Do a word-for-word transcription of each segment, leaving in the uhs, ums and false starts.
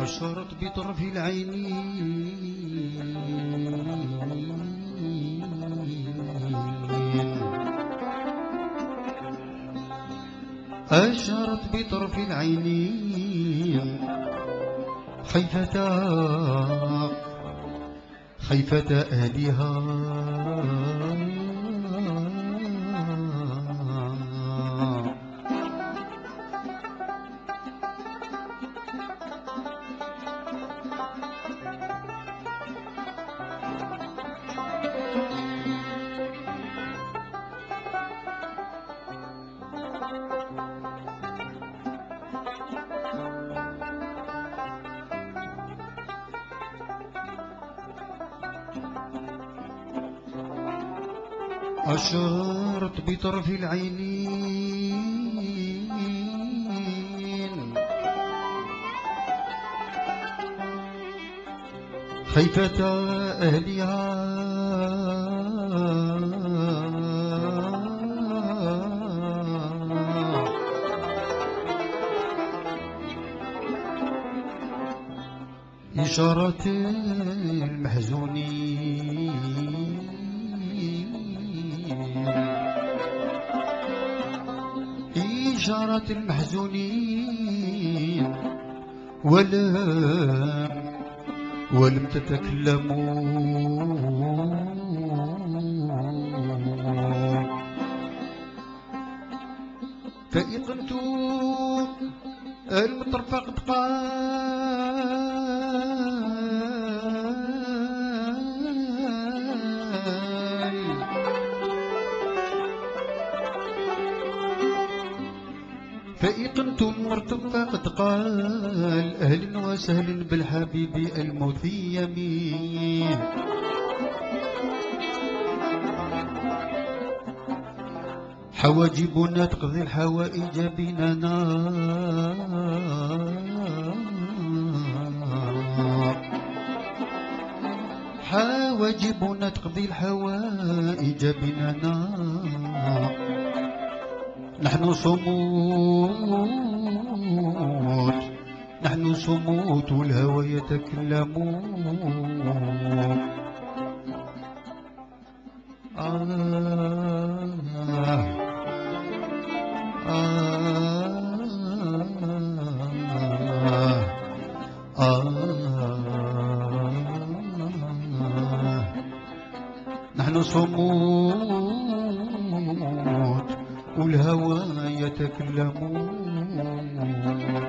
أشرت بطرف العين أشرت بطرف العين خيفة خيفة أهلها أشرت بطرف العينين خيفة أهلها إشارة المحزونين إشارة المحزونين ولم ولم تتكلموا فإقنت المطرفة قد قال فإقنتم مرتفع قد قال أهلا وسهلا بالحبيب الموتي يمين حواجبنا تقضي الحوائج بيننا حواجبنا تقضي الحوائج بيننا نحن صمود نحن صمود والهوى يتكلمون آه آه آه آه نحن صمود والهوى يتكلمون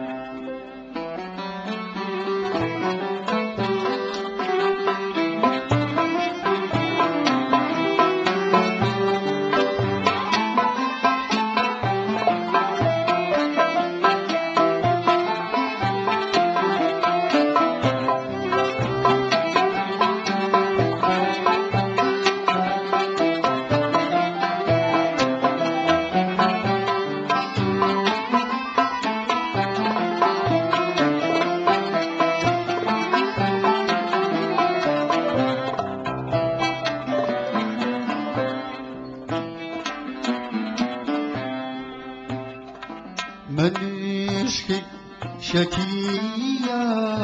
من يشكي شكيا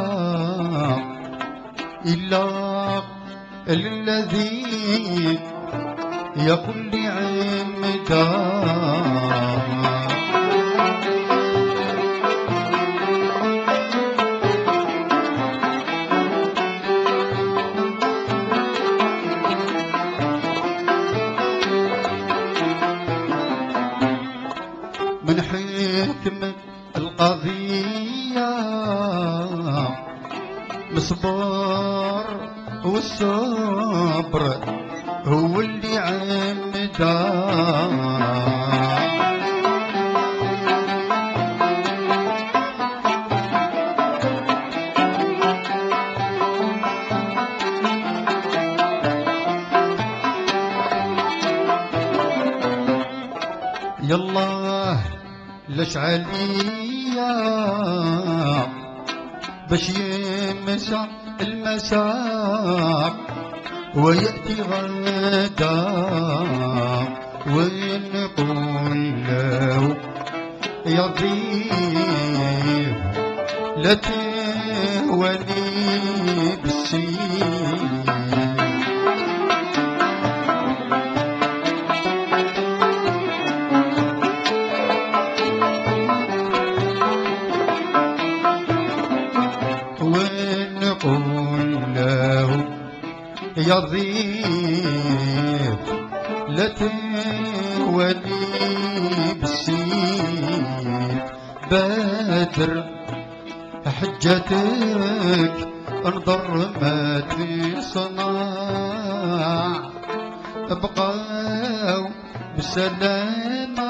إلا الذي يقول لي عمدا من حكم القضية مصبر والصبر هو اللي عمدا يالله الاشعلية باش يمسح المساء ويأتي غدا ونقول له يا ضيف لا تهوني بالسيف ونقول له يا ضيف لا تهوني بالسيف بدر حجتك انظر ما تصنع ابقوا بالسلامة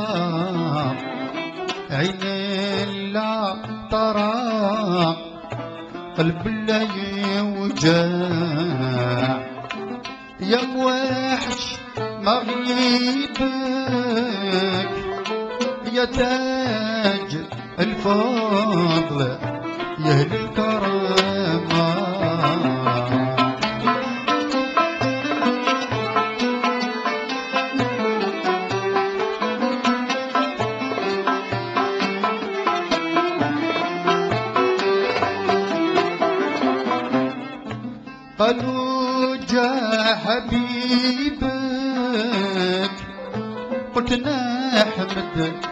عين لا ترى قلب لا يوجع يا موحش مغيبك يا تاج الفضل يا اهل الكرامة قالوا جا حبيبك قلت نحمد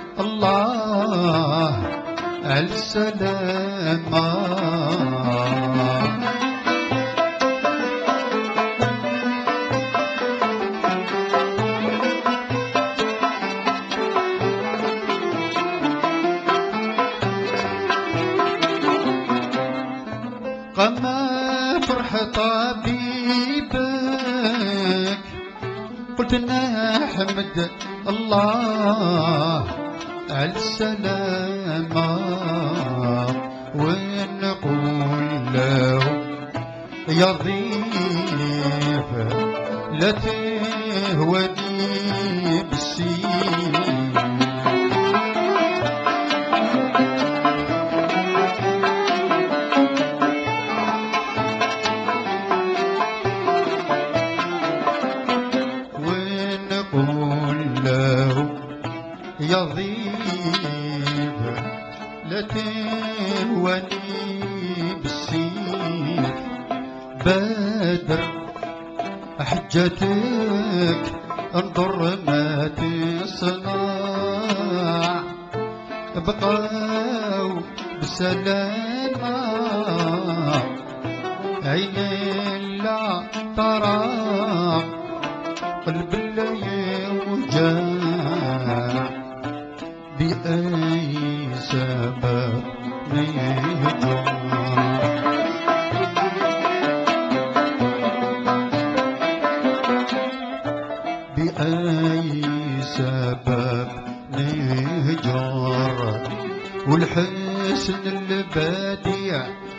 الله على السلامة قما فرح طبيبك قلت نحمد الله على السلامة ونقول له يا ضيف لا تهوني بالسيف يا ضيف لا تهوني بالسيف بدر حجتك انظر ما تصنع ابقوا بسلامة عين لا ترى قلب لا يوجع بأي سبب نهجر بأي سبب نهجر والحسن البديع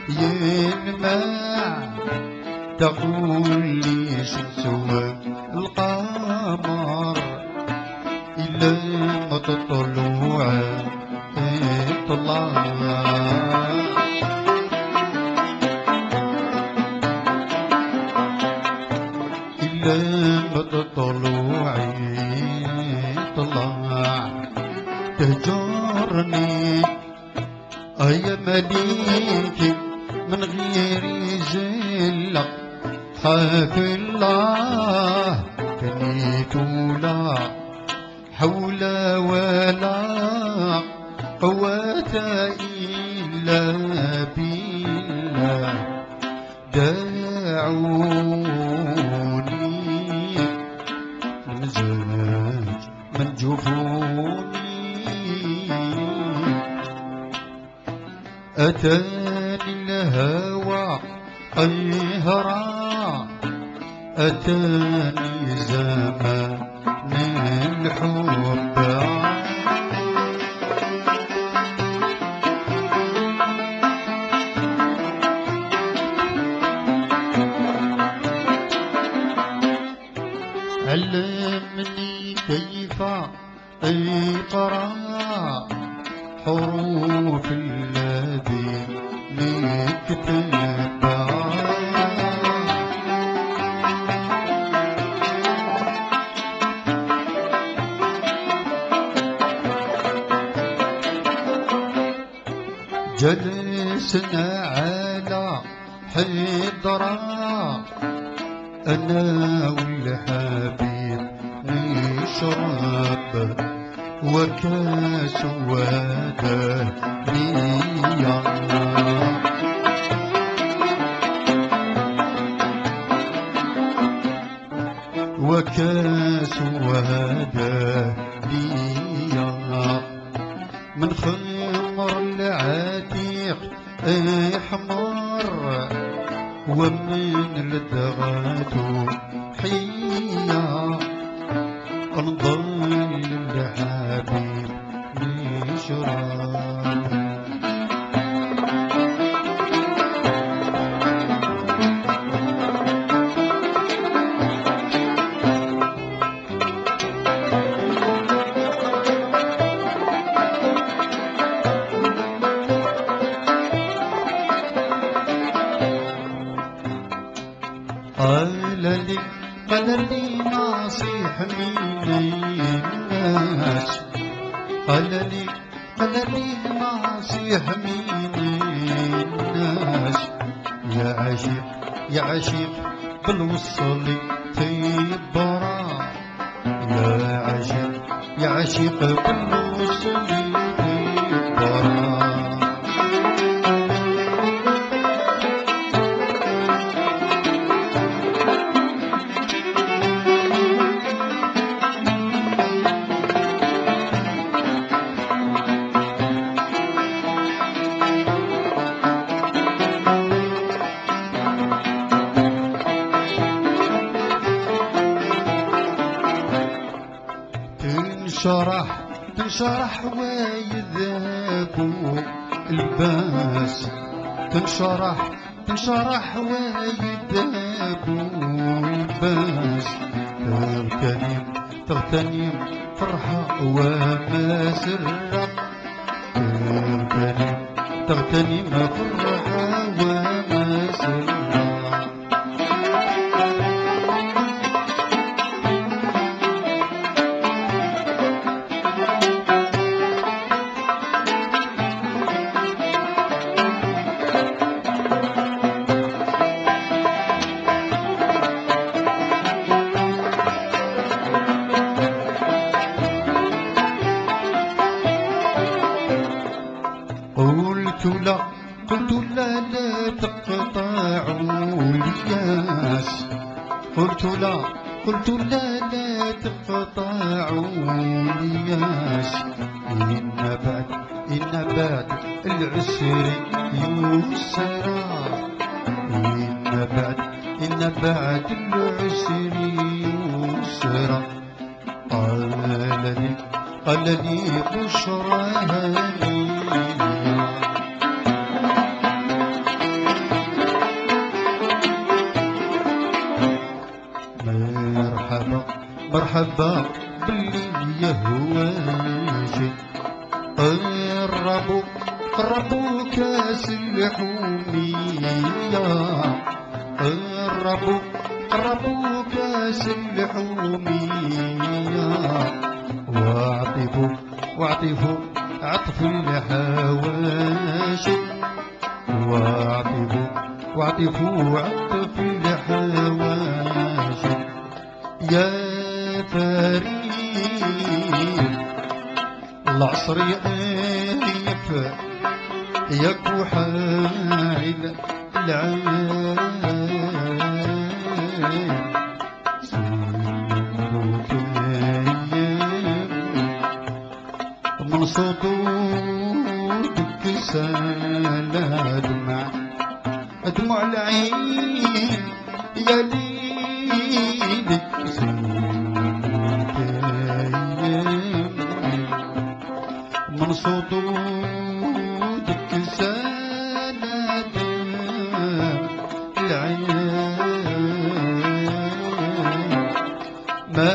ينمع تقول لي شنسوى القمر إلا ما تطلع اطلع إلا ما تطلع اطلع تهجرني يا مليكي من غير جلة خاف الله كنيت لا حول ولا قوة إلا بالله داعوني مزاج من جفوني أتاني الهوى قهرا أتاني زمان الحب علمني كيف اقرأ حروف الذي نكتبها جلس جلسنا على حضرة أنا والحبيب نشرب وكاس ودانية وكاس ودانية من خمر العتيق احمر ومن لدغاتو حية نضل الحبيب نشرب قال لي قال لي نصيح من الناس قال لي قال لي نصيح من الناس يا عشيق يا عشيق بالوصل تيبرا يا عشيق يا عشيق بالوصل تيبرا تنشرح تنشرح ويذهبوا الباس تنشرح تنشرح ويذهبوا الباس تغتنم تغتنم فرحة ومسرة تغتنم تغتنم فرحة ومسرة قلت لا قلت لا لا تقطعوا الياس قلت لا قلت لا لا تقطعوا الياس إن بعد إن بعد العسر يسرا إن بعد إن بعد العسر يسرا قال لي قال لي بشرى هنيئة مرحبا مرحبا باللي يهواجي قربوا قربوا كاس الحومية قربوا قربوا كاس الحومية واعطفوا واعطفوا عطف الحواشي واعطفوا واعطفوا عطف الحواشي يا فريد العصر يقف ياك وحايل العين سيدك من صدودك سالا دمع دموع العين يا ليلي من صدودك سالا دمع العين ما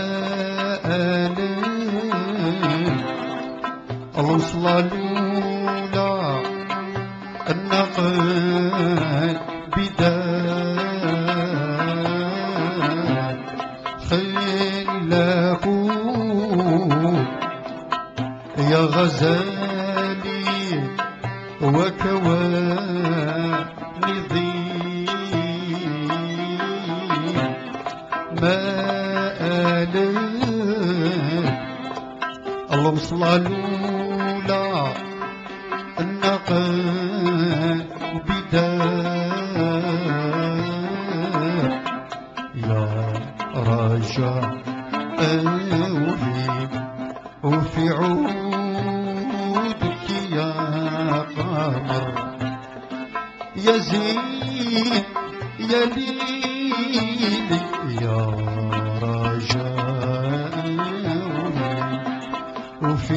ألم الله صلى لولا النقل بداية خلافو يا غزالي مآلك اللهم صل على النقاء بدار يا رجاء أولي وفي عودك يا قمر يا زين يا ليلي يا رجاء وفي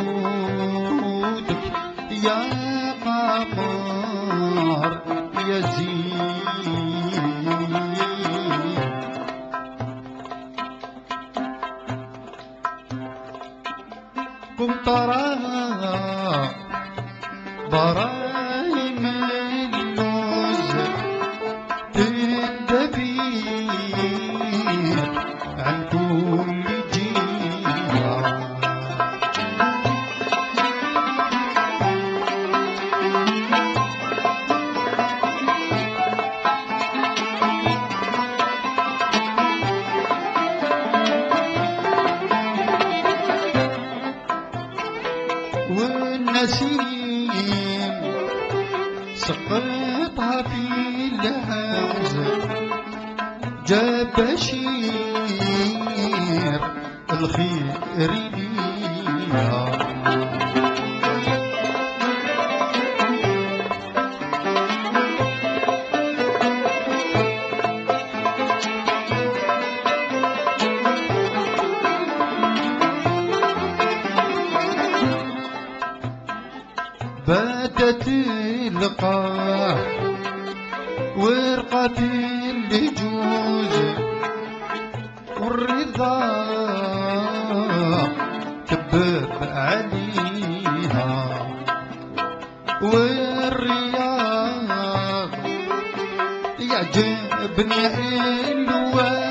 عودك يا قمر يا زين قم ترى برايم اللوز تندبير عن كل جهة والنسيم سقطها في الهمزة جاب بشير الخير ليها باتت القاع ورقة اللجوز والرضا كبب عليها والرياض يعجبني الوان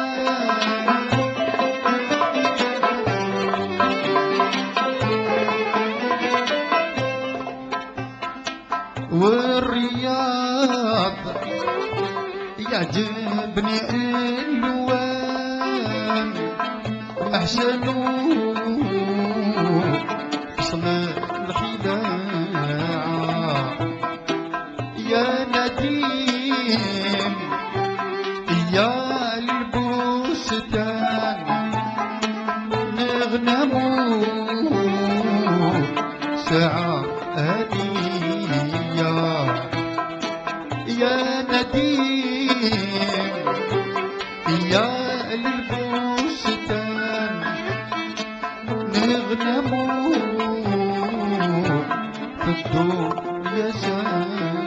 والرياض يعجبني الوان احسن اصل الخداع يا نديم يا البستان نغنمو ساعة هدية يا نديم يا البستان نغنمو في الضوء يا سلام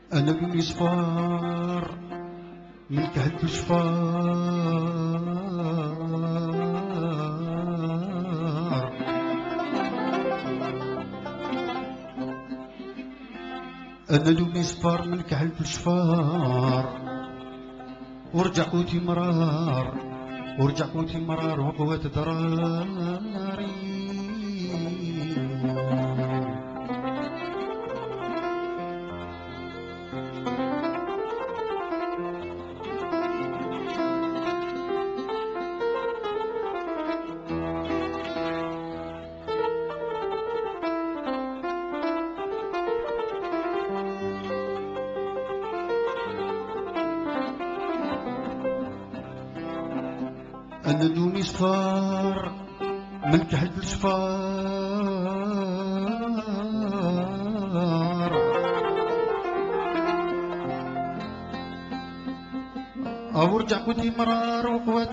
أنا لوني صفار من كحلت شفار، أنا لوني صفار من كحلت شفار، ورجع قوتي مرار، ورجع قوتي مرار وقوات دراري. أنا لوني صفار من كحل الصفار، أو رجع قوتي مرار وقوات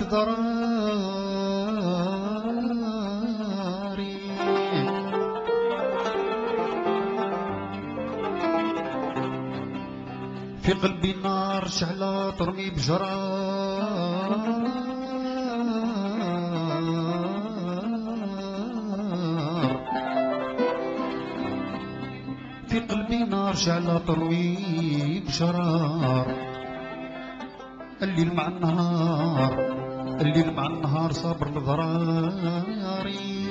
ضراري. في قلبي نار شعلة ترمي بجرار، في قلبي نار شعلة تروي بشرار. الليل مع النهار، الليل مع النهار صابر لضراري.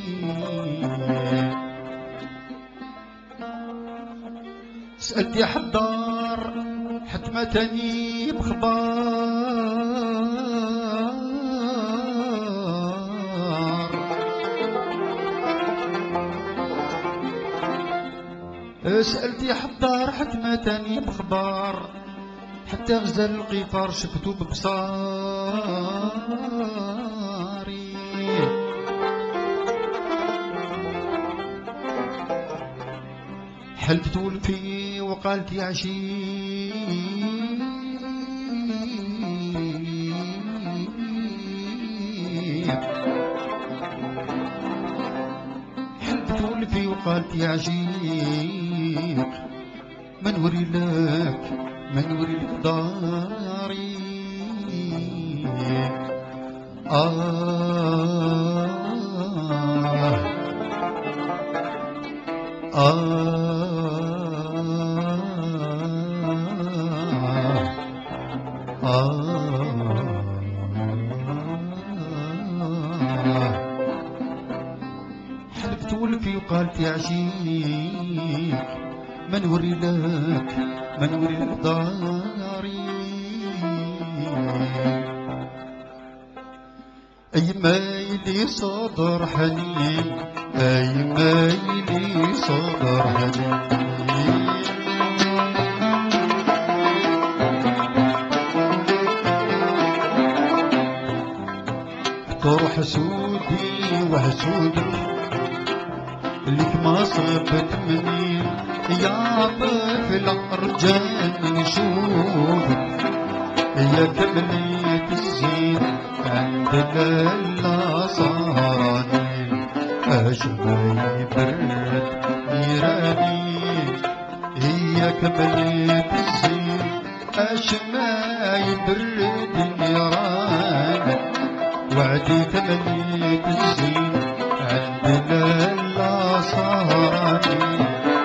سألت يا حدار حتمتني بخبار، سألت يا حدار حتمتني بخبار، حتى غزل القطار شفتو ببصاري. حلفت ولفي وقالت يا عشيق، حلفت ولفي وقالت يا عشيق، ما نوري لك ما نوري لك داري. آه آه آه حلفت ولفي وقالت يا عشيق، ما نوري لك ما نوري لك داري. أي مايلي صدر حنين، أي مايلي صدر حنين، تروح سودي وحسودك لك ما صبت مني يا طفل أرجان نشوفك، يا كملية الزين عند لالا صاراني، أشباي برد نيراني، هي كملية الزين أشباي برد نيراني، وعدي كملية الزين عند لالا صاراني.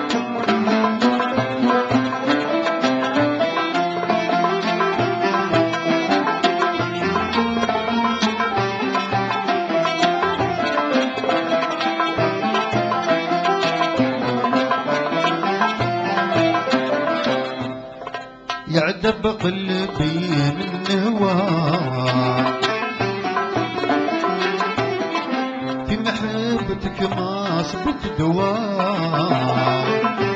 يعذب قلبي من هواك، في محبتك ما صبت دواء،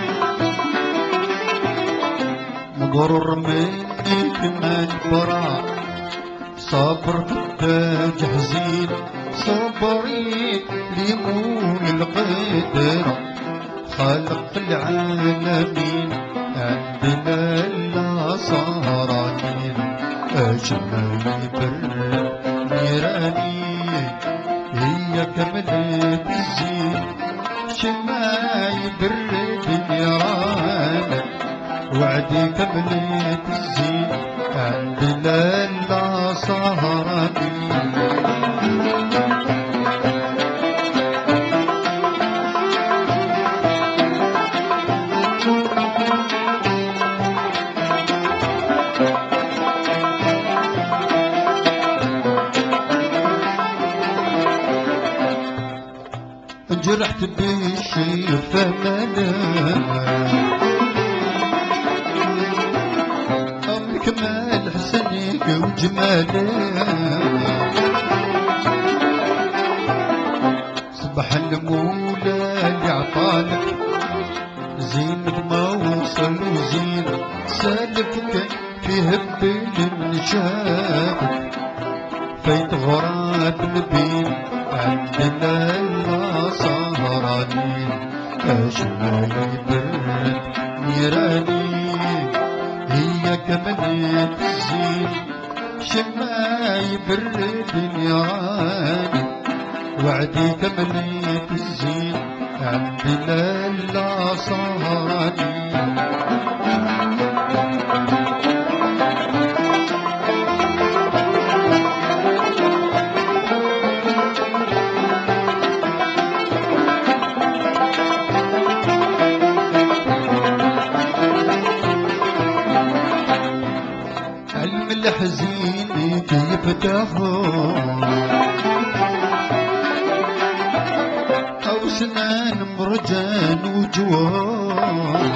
مضرر منك من برا، صبر فتاج حزين، صبري ليمون القدر، خالق العالمين عندنا لا صارانين، أجمل برد نيراني، هي كملت الزين شماي برد نيران، وعدي كملت الزين عند لالا سهراني. جرحت بالشيفة ملا كمال حسنك وجمالك صبح المولى اللي عطالك زينك ما وصل وزين سالفك في هبل من شافك فايت غراب البين عندنا لا سهراني أجمل برد نيراني هي كملت الزين شماي برد نيراني وعدي كملت الزين عندنا لا سهراني. الحزين يفتحوا أو سنان مرجان وجوار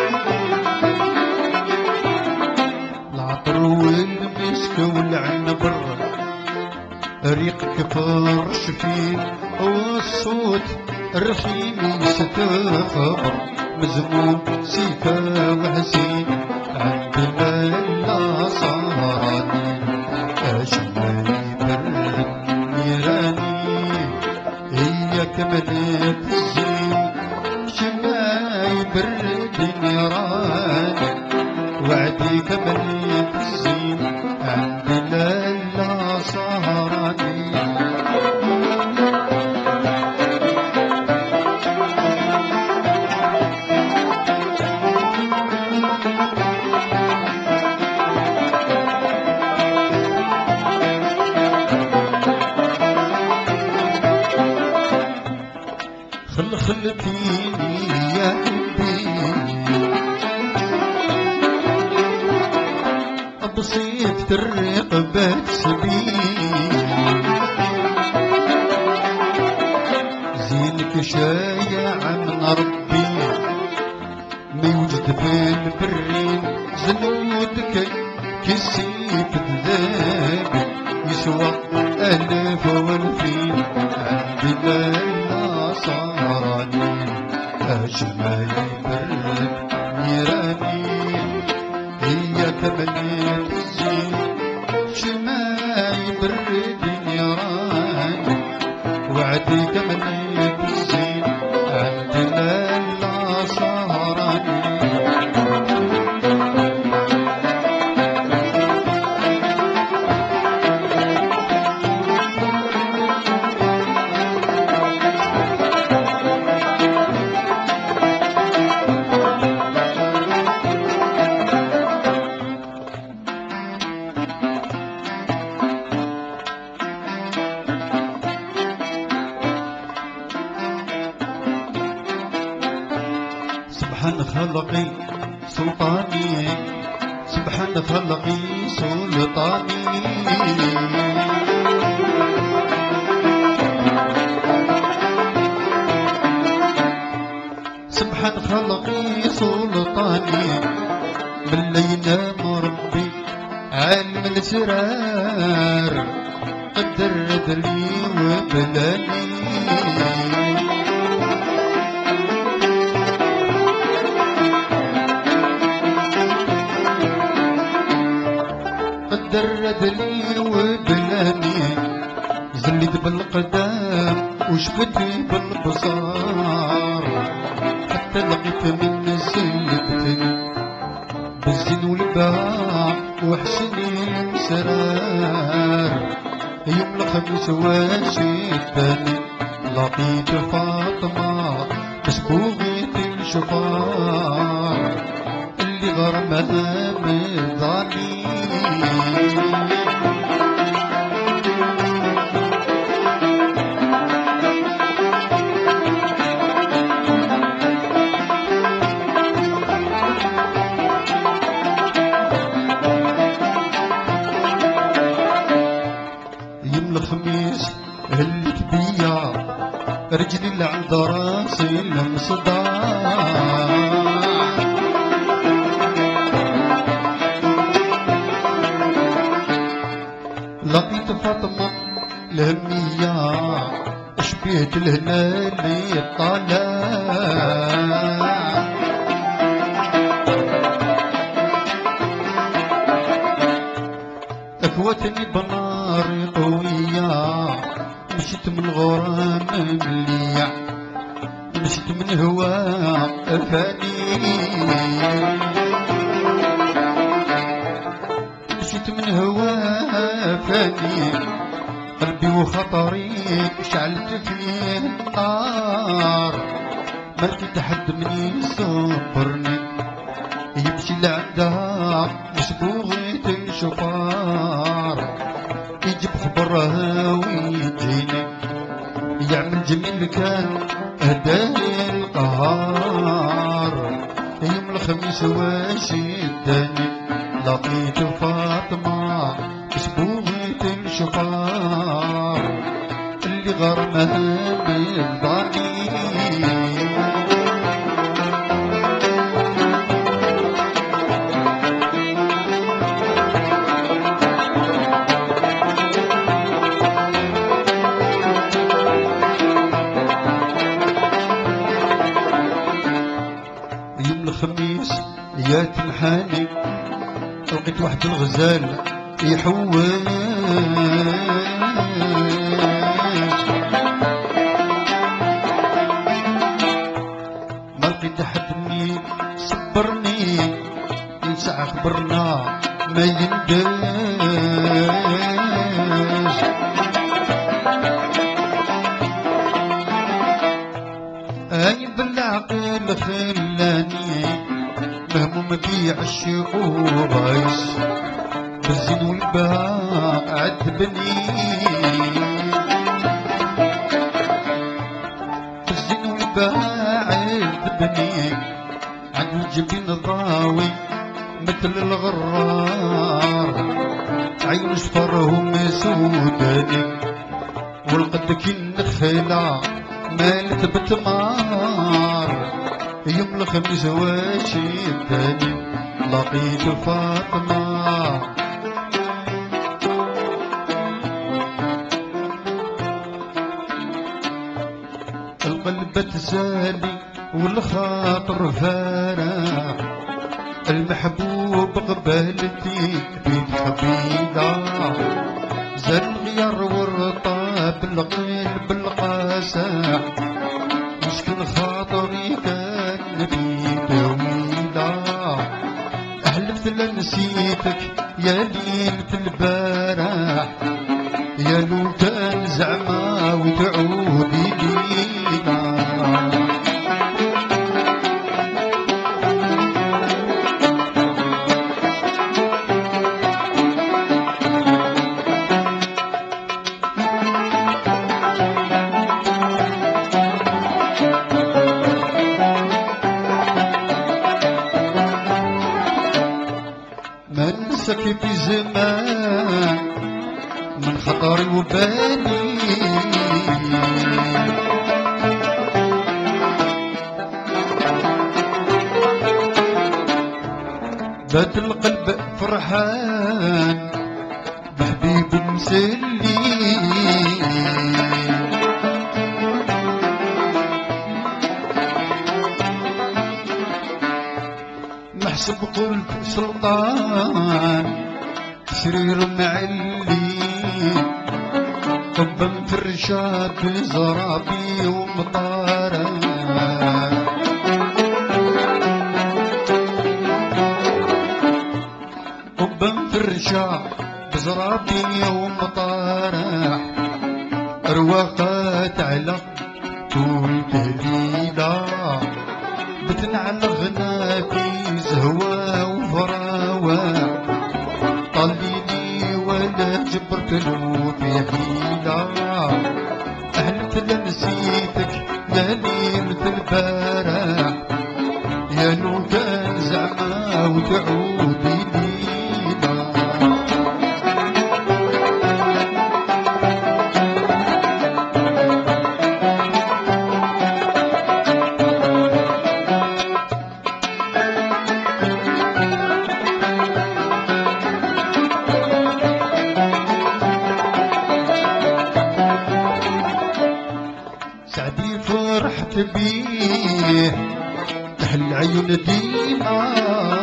العطر والمسك والعنبر ريقك فرش فيه والصوت الرخيم يستخبر مزموم سيكا وحزين عندنا لا سهراني أجمل برد نيراني هي كملت الزين شماي برد نيراني وعدي كملت الزين عندنا لا سهراني. خل خلتيني يا حبي بسيط ترق بتسبيل زينك شايع من ربي ما يوجد بالبرين زنودك كسيف ذابي يسوى ألف والفين عندنا لا سهراني أجمل برد نيراني هي كملت الزين شماي برد نيراني وعدي كملت الزين عندنا لا سهراني. سبحان خلقي سلطاني سبحان خلقي سلطاني سبحان خلقي سلطاني من ينام ربي علم الاسرار قدر لي وبلاني درد لي وبلاني زليت بالقدام وشفتي بالبصار حتى لقيت من سلبتني بالزين والباع وحسني المسرار يوم الخميس واشدني لقيت فاطمة مسبوغة الشفار اللي غرمها من ظالم. يوم الخميس هلت بيا رجلي اللي عند راسي المصداع. لقيت فاطمة الهمية شبيت الهنا اللي طالع. اكوتني بنار قوية مشيت من غرام مليع مشيت من هواء فاني مشيت من هواء فاني قلبي وخطري شعلت فيه النار ما لقيت حد من يصبرني يمشي لعندها مسبوغة الشفار يجيب خبرها ويجيني يعمل جميل كان هداه القهار. يوم الخميس واش اداني لقيت فاطمة مسبوغة الشفار اللي غرمها بالضاني. الخميس يا تنحاني لقيت واحد الغزال يحوس ما لقيت حد مني صبرني ينسى خبرنا ما ينداش. اني بالعقل خلاني مهموم بيع الشعور غايش بالزين والبهاء عذبني بالزين والبهاء عذبني عن الجبين الضاوي مثل الغرار عين صفرهم سوداني والقد كي النخلة مالت بتمار. يوم الخميس واش اداني لقيت فاطمة القلب تسالي والخاطر فارح المحبوب قبالتي بيت حبيبة زاد الغيار والرطاب القلب القاسح مسكن خاطري كان في طويلة أحلفت لنسيتك يا ليلة البارح يا لو كان زعما وتعودي لينا. ما ننساك في زمان من خطري وبالي بات القلب فرحان بحبيب مسلي محسب قلت سلطان سرير معلي حبا في الرشاد زرابي ومطارا حبا في الرشاد بزرابي ومطارا رواقات على طول تهليلة بتنعل غنى في زهوة له في حيلة أهلت لنسيتك يا ليلة البارح يا لو كان زعما وتعودي لينا سعدي فرحت بيه تحل عيون ديما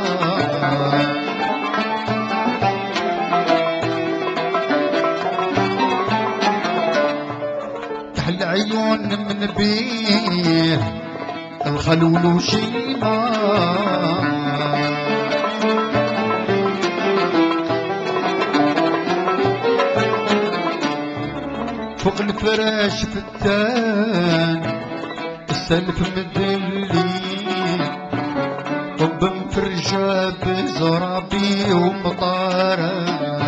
تحل عيون من بيه الخلول وشيما فوق الفراش فتان السلف مدلي طب مفرجة بزرابي ومطارة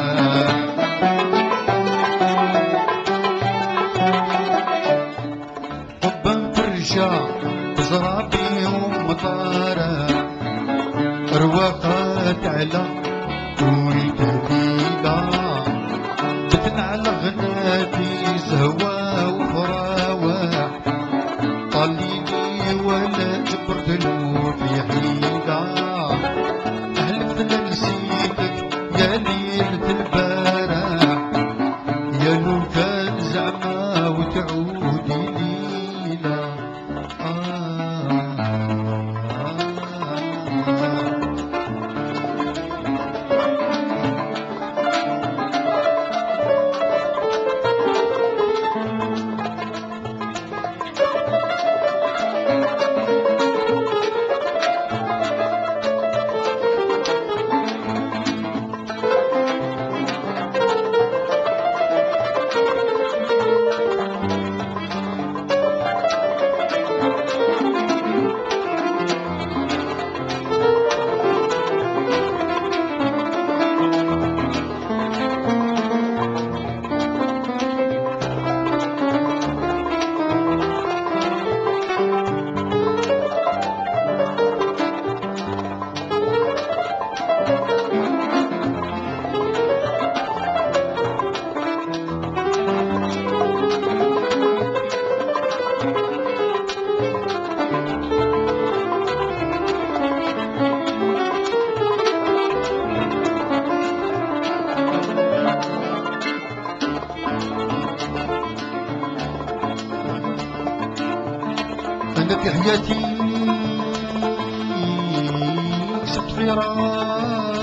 طب مفرجة بزرابي ومطارة رواقات على طول تهديدة بتن على غناتي زهوة وفراوة طليني ولا جبرت له في حيلة أهلك نسيتك يا ليلة البارح يا لو كان زعما وتعودي ليلة آه أنا في حياتي كسبت فراق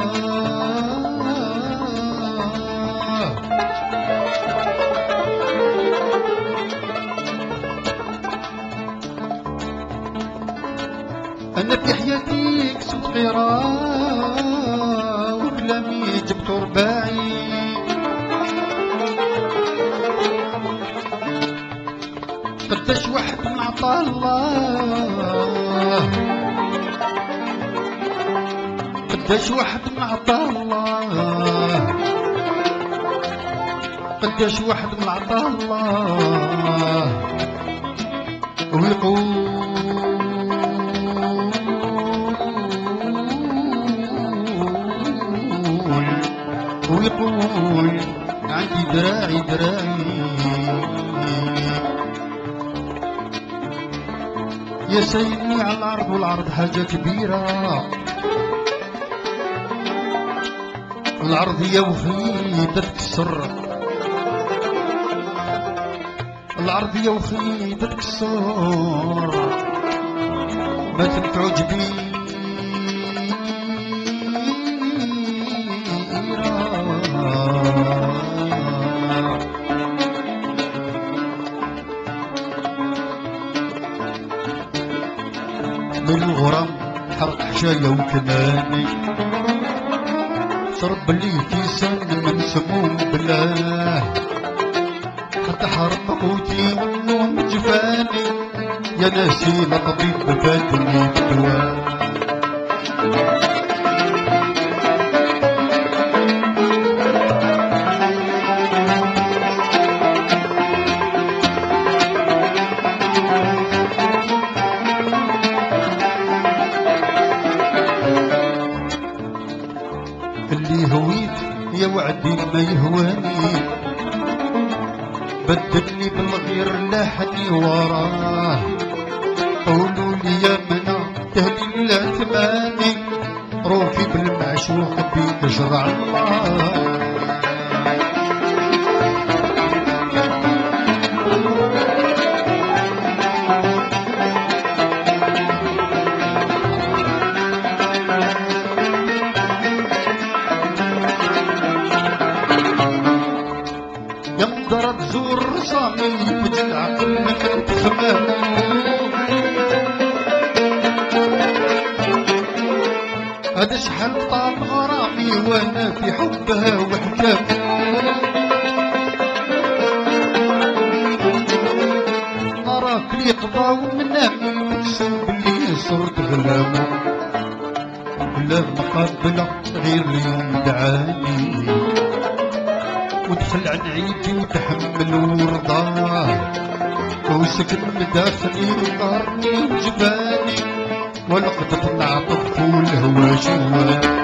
أنا في حياتي كسبت فراق وكلامي جبت رباعي قداش واحد من عطا الله قداش واحد من عطا الله قداش واحد من عطا الله ويقول ويقول عندي دراعي دراعي يا سيدني على الأرض والعرض حاجة كبيرة العرض هي وخيدة تكسر العرض هي وخيدة تكسر ما تنفعو جبيرة من الغرام حرق حشايا وكناني شرب لي كيسان من سموم بالله حتى حرق قوتي والنوم جفاني يا ناسي لا طبيب فاتني بدواه اللي هويت يا وعدي ما يهواني، بدلني بالغير لاحني وراه، قولوا لي يا منى تهلي لا تماني، روحي بالمعشوق بيك جرع الله. يقدر تزور رسامي وجد عقل من تخمام، هذا شحال طال غرامي وانا في حبها وحكام، نراك لي قضا ومنامي تشوف بلي صرت غلامة، لا مقابلة غير اليوم دعاني، ودخل عن عيدي وتحمل ورضاه، وسكن مداخلي وقهرني وجباني، ولقد نعطف والهوى جواه.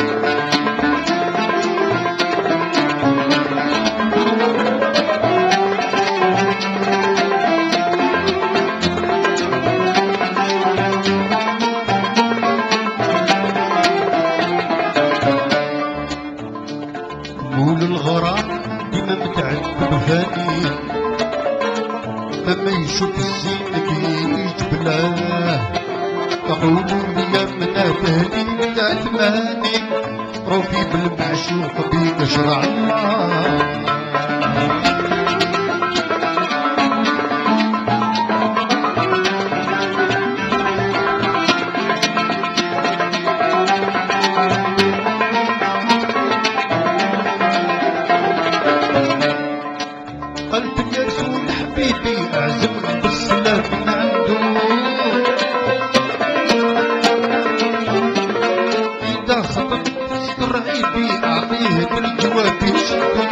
مول الغرام ديما متعذب فاني، فما يشوف الزين كيجبلاه، تقولوا لي يا منى تهلي لا تماني، روحي بالمعشوق بيك شرع الله. قلبك يا رسول حبيبي اعزمك بالسلام من عنده، اذا خطبت ستر عيبي اعطيه بالجواب يشده،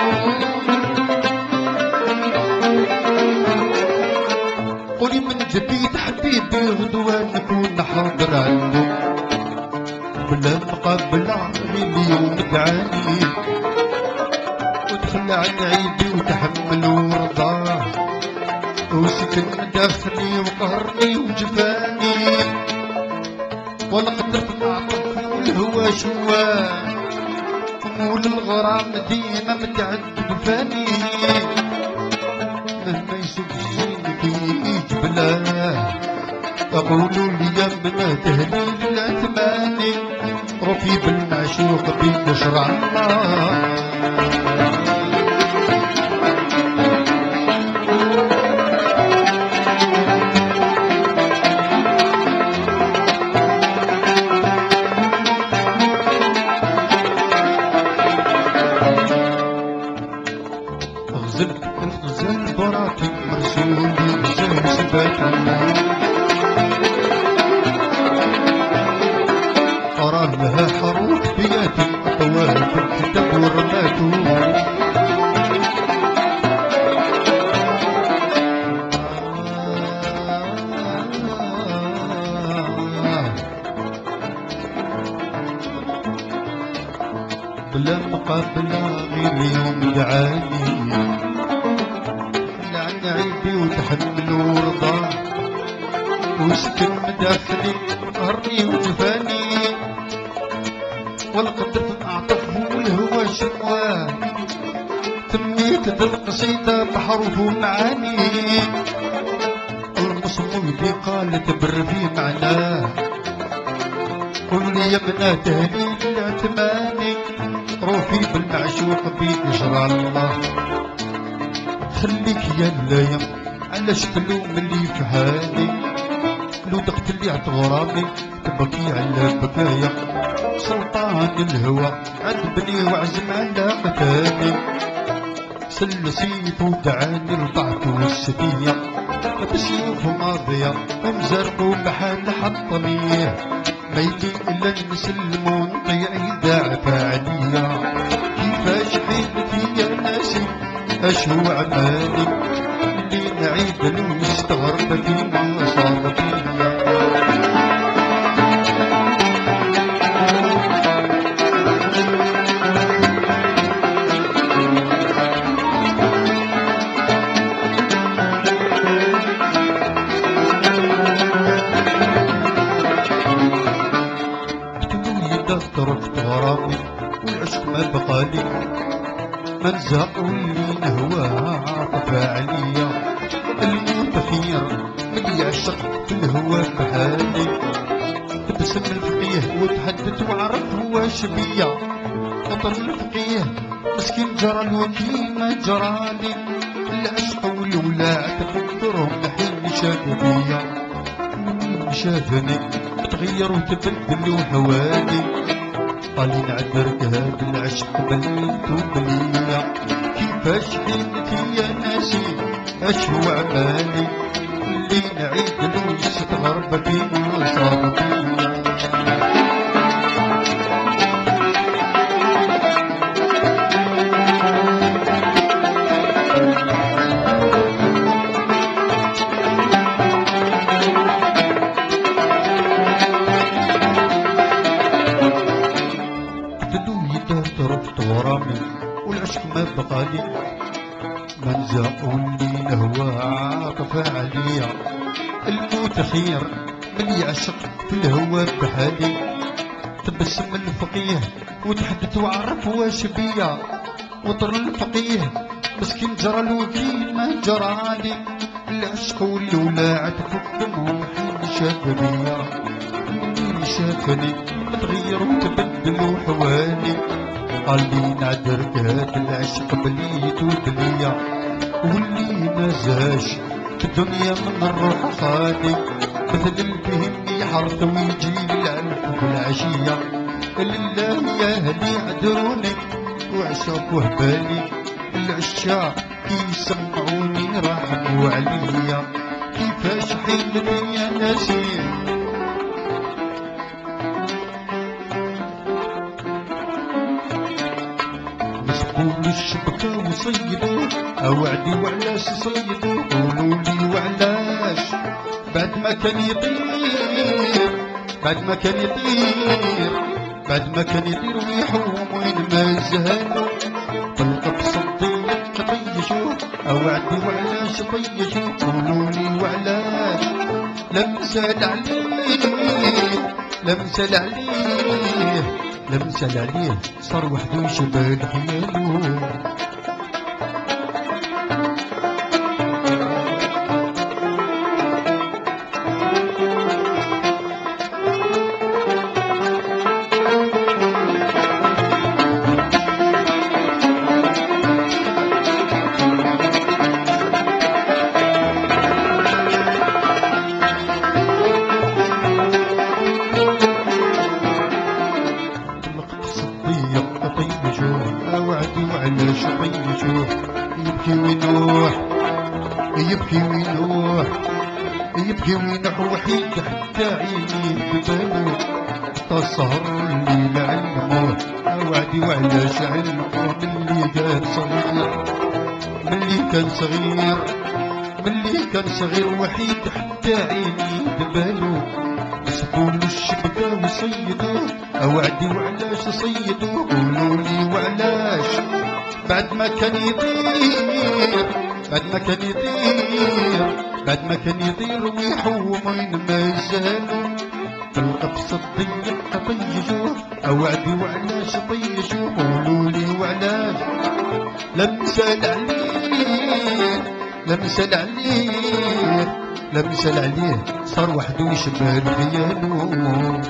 قولي من جديد حبيبي غدوة نكون حاضر عنده، بلا مقابلة اليوم دعاني، ودخل عن عيدي وتحمل ورضاه، وسكن داخلي وقهرني وجفاني، ولا قدرت نعطف والهوى شواه، مول الغرام ديما متعذب فاني، مهما يسوق الزين كيجبلاه، قولوا لي يا منى تهليل لا تماني، روحي بالمعشوق بيك شرع الله. غزلت الغزال براكي مرسولي غزال سباتو، أرى لها حروف بياتي أطوال في الكتاب ورماتو، بلا مقابلة غير يوم دعاني، لعن عيبي وتحمل ورضاه، وسكن مداخلي وقهرني وجفاني، والقدرت أعطفه والهوى شكواه، تميت ذا القصيدة بحروف ومعاني، المصمودي قالت بر في معناه، قل لي يا منى تهليل الاعتماني، روحي بالمعشوق بيك شرع الله. خليك يا اللايم علاش تلوم اللي في حالي، لو دقت لي عند غرامي تبكي على بكايا، سلطان الهوى عذبني وعزم على قتالي، سل سيف ودعاني البعث والسدية، بسيوف ماضية ومزرقو بحال حطميه، ميلي إلا نسلم ونطيع ضعف عليا، كيفاش حيلتي يا ناسي اشهو عمالي، اللي نعيد ونستغرب فيما صار فيا. تركت غرامي والعشق ما بقالي من زاق واللي نهواه عاطف عليا الموت خير من يعشق في الهوى بحالي تبسم الفقيه وتحدث وعرف هو شبيه وطر الفقيه مسكين جرى الوكيل ما جرالي العشق والولاع تقدرهم الحين شافوا بيا شافني تغير وتبدل وحوالي قالي نعذرك هاد العشق بليتو بليا كيفاش حيلتي يا ناسي اش هو عمالي اللي نعيد لويس تغرب فينا صار بيا تركت غرامي والعشق ما بقالي من زاق واللي نهوى عاطف عليا الموت خير من يعشق في الهوى بحالي تبسم الفقيه وتحدث وعرف واش بيا وطر الفقيه مسكين جرى الوكيل ما جرالي العشق والولاع تفكمهم حين شاف بيا منين شافني تغير وتبدل حوالي قلبي نعذرك هاد العشق بليت وبليا واللي ما زاش في الدنيا من الروح خالي مثل البهم يحرث ويجي العلف والعشية لله يا اهلي عذروني وعشاق وهبالي العشاق كيسمعوني راحوا عليا كيفاش حيلتي يا ناسي قولوا الشبكة وصيدوا أوعدي وعلاش صيدوا قولوا لي وعلاش بعد ما كان يطير بعد ما كان يطير بعد ما كان يطير ويحوم وين ما زهلوا بالقبص الضيق طيشوا أوعدي وعلاش طيشوا قولوا لي وعلاش لمسال عليه لمسال عليه لمسال عليه صار وحده شبه حياله أوعدي وعلاش طيشوه يبكي وينوح يبكي وينوح يبكي وينوح وحيد حتى عيني ببالو السهر الليل علموه أوعدي وعلاش علموه ملي كان صغير ملي كان صغير ملي كان صغير وحيد حتى عيني ببالو سبولو الشبكة وصيدوه أوعدي وعلاش صيدوه قولوا لي وعلاش بعد ما كان يطير بعد ما كان يطير بعد ما كان يطير ويحوم وين ما زالوا في القفص الضيق طيشوه أوعدي وعلاش طيشوه قولوا لي وعلاش لمسال عليه لمسال عليه لمسال عليه صار وحده يشبه خياله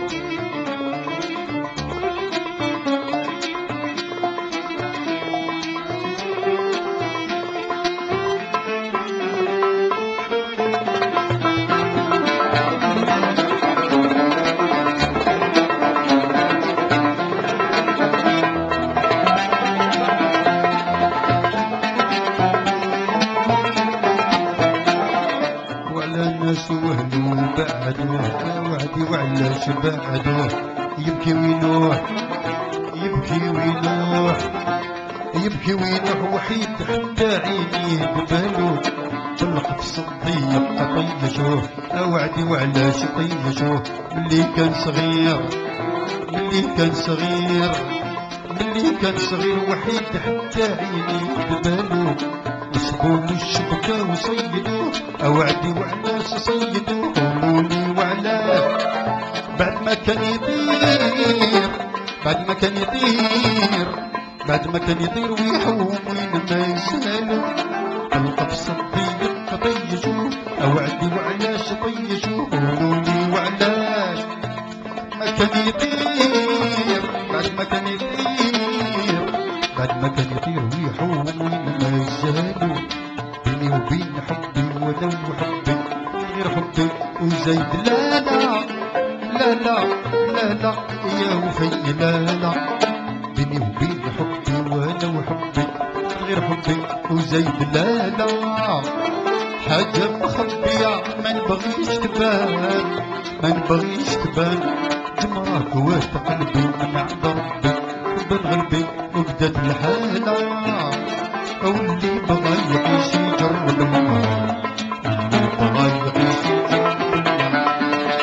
الناس وهلوا بعدوه وعدي وعلاش بعدوه يبكي وينوح يبكي وينوح يبكي وينوح وحيد حتى عينيه ببالو في القفص الضيق طيشوه أوعدي وعلاش طيشوه ملي كان صغير ملي كان صغير ملي كان صغير وحيد حتى عينيه ببالو سبولو الشبكة وصيدوه أوعدي وعلاش صيدوه قولوا لي وعلاش بعد ما ما كان يطير بعد ما كان يطير بعد ما كان يطير ويحوم وين ما يسالو القفص الضيق طيشو او عندي وعلاش طيشو قولولي وعلاش ما كان يطير بعد ما كان يطير بعد ما كان يطير ويحوم وين ما يسالو بيني وبين حبي ولو حبي غير حبي وزيد لا لا لا لا لا لا يا وفي لا لا بيني وبين حبي ولو حبي غير حبي وزيد لا لا حاجة مخبية ما نبغيش تبان ما نبغيش تبان جمرك وسط قلبي من عند ربي بن قلبي وبدات الحالة واللي بغى يعيش يجرب الماء اللي بغى يعيش يجرب الماء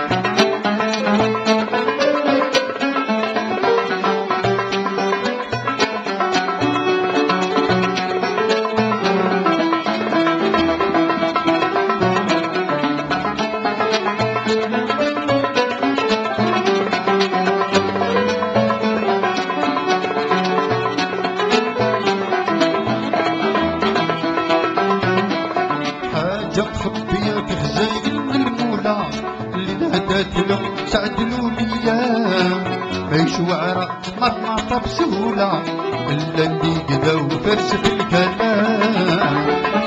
مخبية في خزاين المولى اللي نهدات لهم سعدلوا ليا مايش وعرة مرمطة بسهولة إلا اللي قداو فرس بالكلام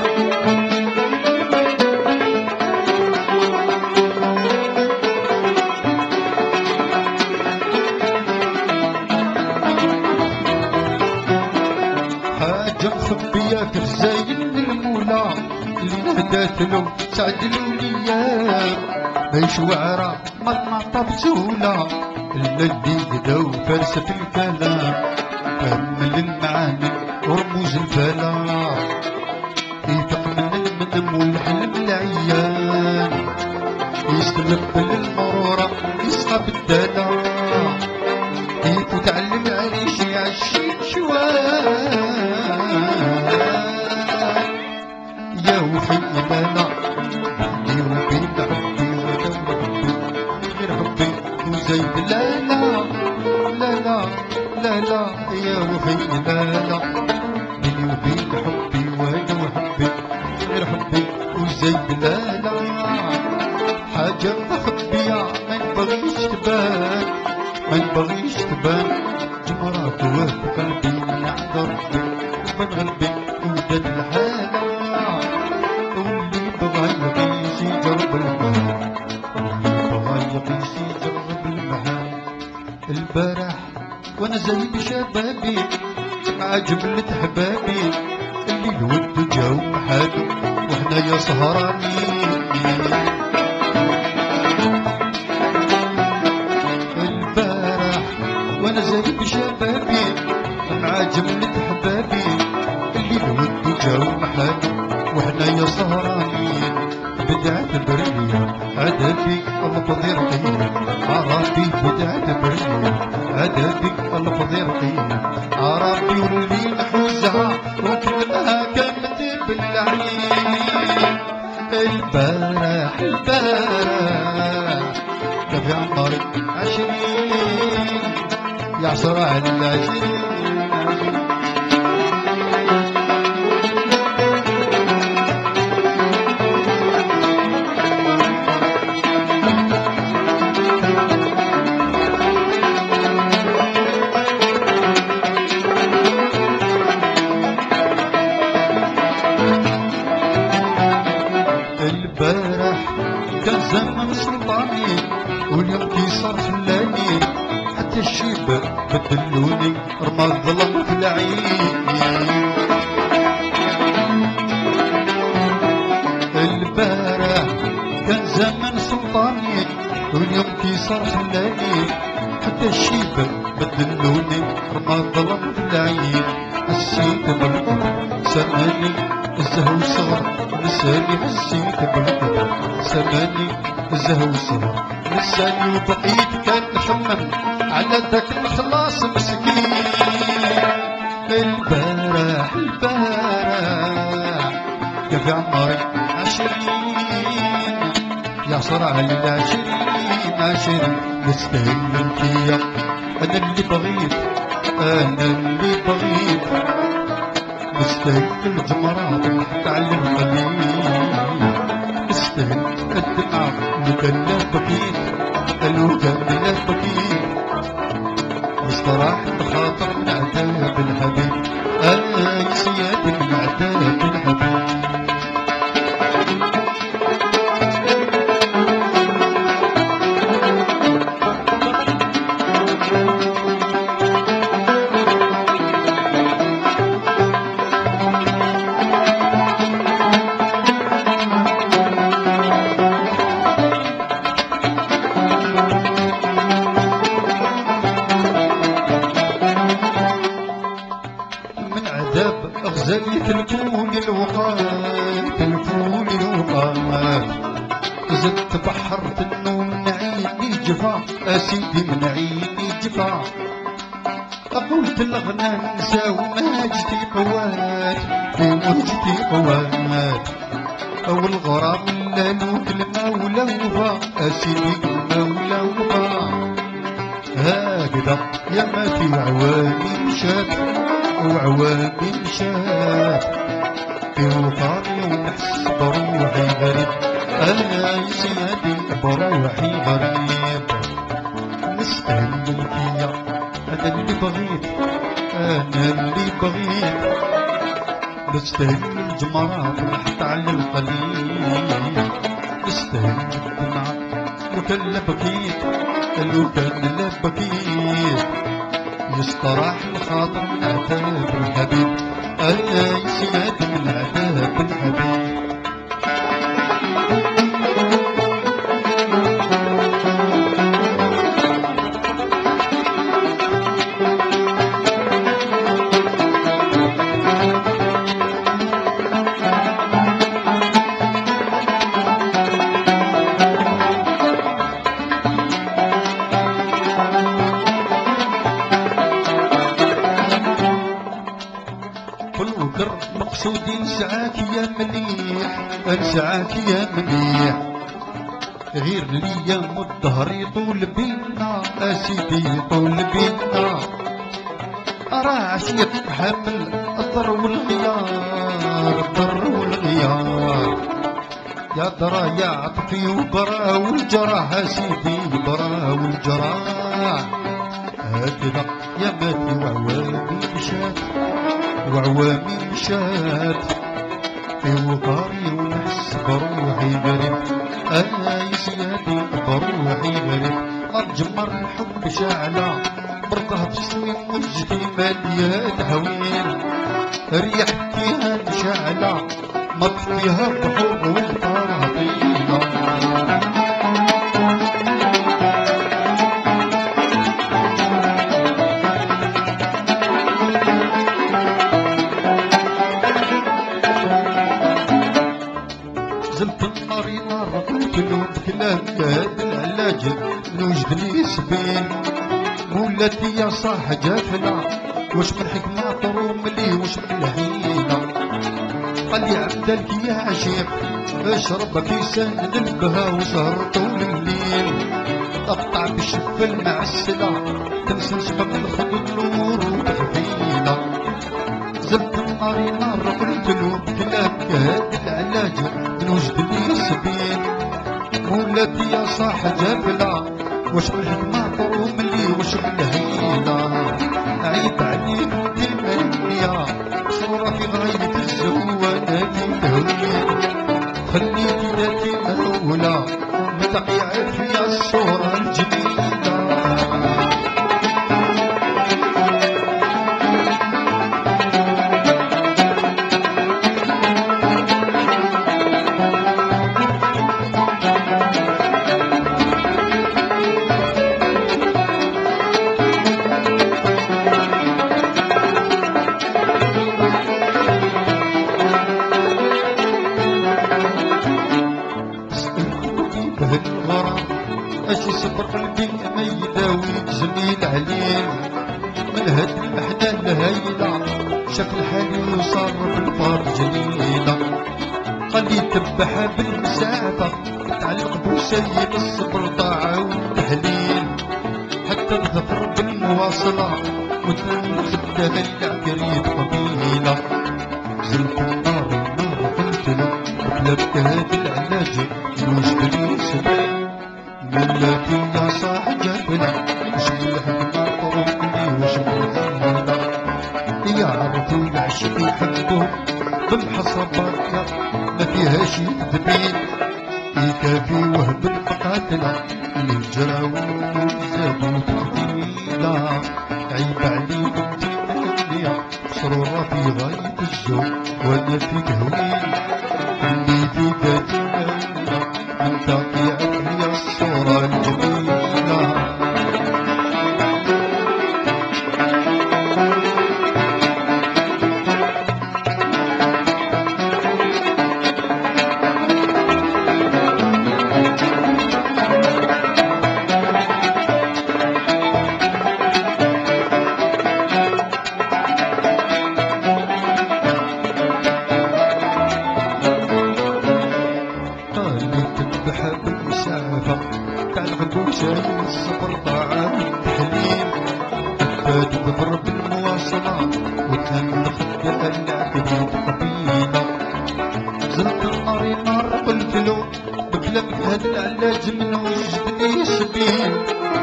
حاجة مخبية في خزاين المولى اللي نهدات لهم سعدلوا ليا مايش وعرة مرمطة بسهولة إلا اللي قداو فرس في الكلام كمل المعاني ورموز الفلا يفق من المنم والحلم العيان يستلب للمرورة يسقى بالدلا يفوت على العريش يعشيك شوان يا وفي لالا بيني وبين حبي ولو حبي غير حبي وزيد لا لا لا لا لا لا يا وفي لالا بيني وبين حبي ولو حبي غير حبي وزيد لا لا حاجة مخبية ما نبغيش تبان ما نبغيش تبان جمرات وفي قلبي من عند ربي ومن قلبي وداد الحالة واللي بغى يعيش يجرب المحال واللي بغى يعيش يجرب المحال البارح وانا زي بشبابي مع جملة حبابي اللي الود جاو محالو وحنا يا سهرانين البارح وانا زي بشبابي مع جملة حبابي اللي الود جاو محالو وحنا يا سهرانين بدعت برية عدبي الفضي رقية عربي بدعت برية عدبي الفضي رقية عربي واللي نحوزها وكلها كمت بالعين البارح البارح كفي عمري عشرين يعصر على العشرين البارح كان زمن سلطاني واليوم كي صار خلاني حتى الشيب بدلوني رمى الظلم في العين البارح كان زمن سلطاني واليوم كي صار خلاني حتى الشيب بدلوني رمى الظلم في العين حسيت بالقدر سماني الزهو صغر لساني حسيت بالقدر سماني الزهو صغر لساني وبقيت كان نخمم على ذاك الخلاص مسكين البارح البارح كفي عمري عشرين يعصر على العشرين عاشر نستهل فيا انا اللي بغيت انا اللي بغيت نستهل الجمرات حتى على القليل نستهل الدمعة لو كان لا بكيت لو كان لا بكيت مستراح بخاطر من عتاب الحبيب انا يا سيادي من عتاب الحبيب أغزلت الفول الوقات الفول الوقات زدت بحرت النوم من عيني جفا أسيدي من عيني جفا قلت الغنى نسى وماجتي قوات في وجدي قوات أو الغرام اللالوت المولى وفا أسيدي المولى وفا هكذا يا ما في عوامي مشات وعوامي مشات في وطني ونحس بروحي غريب انا يا سيادي بروحي غريب نستهل فيا انا اللي بغيت انا اللي بغيت نستهل الجمرات حتى على القليل نستهل الدمعة لو كان لا بكيت لو كان لا بكيت يستراح الخاطر من عتاب الحبيب انا يا سيادي من عتاب الحبيب مقصودي نسعاك يا مليح نسعاك يا مليح غير ليام الدهر يطول بينا اسيدي يطول بينا راه عشيق حامل الضر والغيار الضر والغيار يا درا يا عطفي وبرا والجراح اسيدي برا والجراح هكذا يا ماتي وعوامي مشات وعوامي مشات في وقاري ونحس بروحي غريب انا يا سيادي بروحي غريب الجمر الحب شاعلة برضها بسمي وجهي مليان هوين ريحتيها مشاعلة مطفيها بحب والطراطيلة هاد العلاج نوجد لي سبيل مولاتي يا صاح جافلة واش من حكمة طروم لي واش من الهينة قال لي عبدالك يا عشيق اشرب كيسان نلبها وسهر طول الليل اقطع بالشفل مع السلا تنسى سبب الخضر نور وتخفيلة زلت النار نار قلت له بكلاك هاد العلاج نوجد لي سبيل مولاتي يا صاح جافلة واش من حكمة طروم لي واش من الهينة عيب عليك المنية صورة في غاية الزوانة تهوين خليتي ذاتي مهولة متقيعة فيا الصورة الجميلة اشي صبر قلبي ما يداوي جميل عليل من هاد المحنة الهايلة شكل حالي وصار بالفار جليلة خلي تبعها بالمسافة تعلق بوسيل الصبر ضاع والتهليل حتى تظفر بالمواصلة وتنخدها العكريت قبيلة نزلت النار النار قلت له طلبت هاد العلاج نوجد لي سبيل ملاتي يا صاح جابنا وش بالحكمة طرقني وش بالحكمة يعرفوا العشق يحبوه بالحصبات ما فيهاش يكذبين يكافي وهب المقاتلة اللي جراو زادوا تقتيلة عيب عليك انت مغنية مسرورة في غاية الذوق وانا في تهويل اللي في ذاتي انت طيعت لي الصورة الجميلة الصبر ضاع التحليل فات ظفر بالمواصلة وكان نخدع العكريت قبيلة نزلت النار نار قلت له بكلامك هاد العلاج من وجد لي سبيل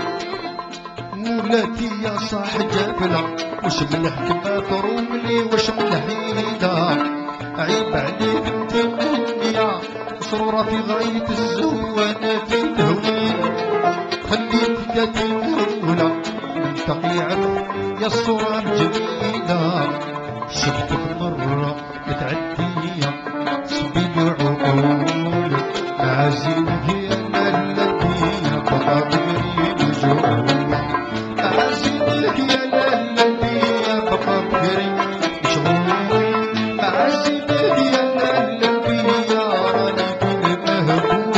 مولاتي يا صاح جابلة وش بالحكمة تروملي وش بالحيلة عيب عليك انت مهنية مسرورة في غاية الزوانة في تهويل خليت يدي الأولى نلتقي عبد يا الصورة الجميلة شفتك مرة متعدية سبيل عقول مع زينك يا للبية بقى بقري نجوم مع زينك يا للبية بقى بقري مشغول مع زينك يا للبية راني بالمهبول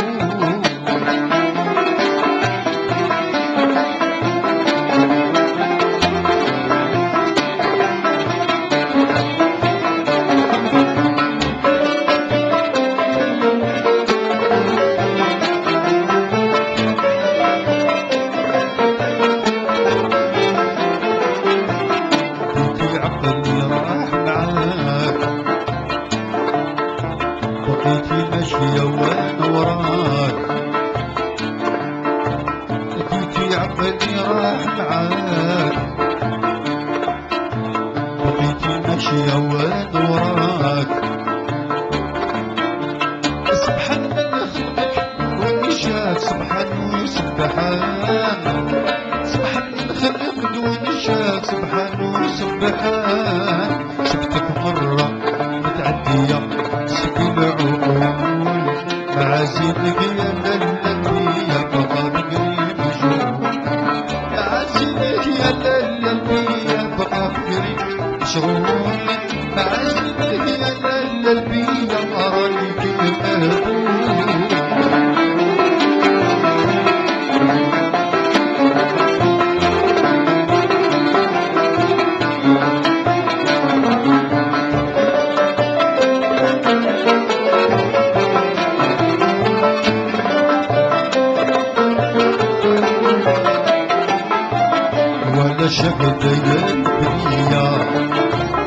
بقيتي ماشية وانا وراك بقيتي عقلي راح معاك بقيتي ماشية وانا وراك سبحان من خلقك ونشاك سبحان وسبحان سبحان من خلقك ونشاك سبحان وسبحان شفتك مرة متعدية سبيل عقول مع زينك يا للبية بقى بقري نجوم مع زينك يا للبية بقى بقري مشغول مع زينك يا للبية راني بالمهبول ولا شفت البنية